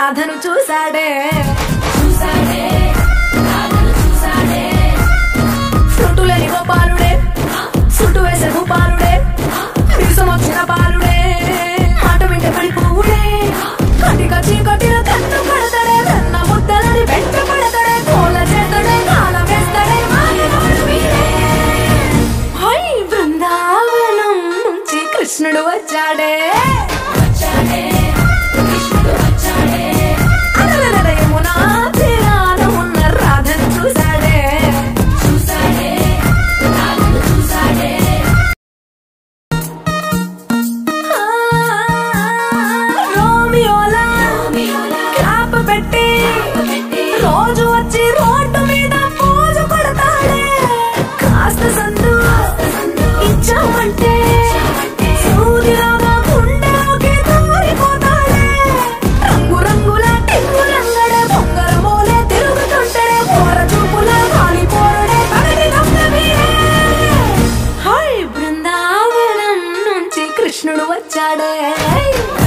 రాధను చూసాడే ఫ్రూటులేని గోపాలుడే సుట్టు వేసే భూపాలుడే విషం వచ్చిన పాలుడే మాట వింటే పడిపోవుడే కటిక చీకటిన కన్ను పడతాడే వెన్న ముద్దలని వెంట పడతాడే కోల చేతడే కాల వేస్తాడే హై బృందావనం నుంచి కృష్ణుడు వచ్చాడే యమునా తీరాన ఉన్న రాధను చూసాడే రోమియోలా క్లాప్ పెట్టి రోజు వచ్చి రోడ్డు మీద పోజు కొడతాడే కాస్త సందు ఇచ్చామంటే సూర్యులాగా గుండెలోకి దూరిపోతాడే రంగు రంగుల టింగులంగడే బొంగరమోలే తిరుగుతుంటాడే పోర చూపుల కాలిపోరడే తనని దొంగవీరే హై బృందావనం నుంచి కృష్ణుడు వచ్చాడే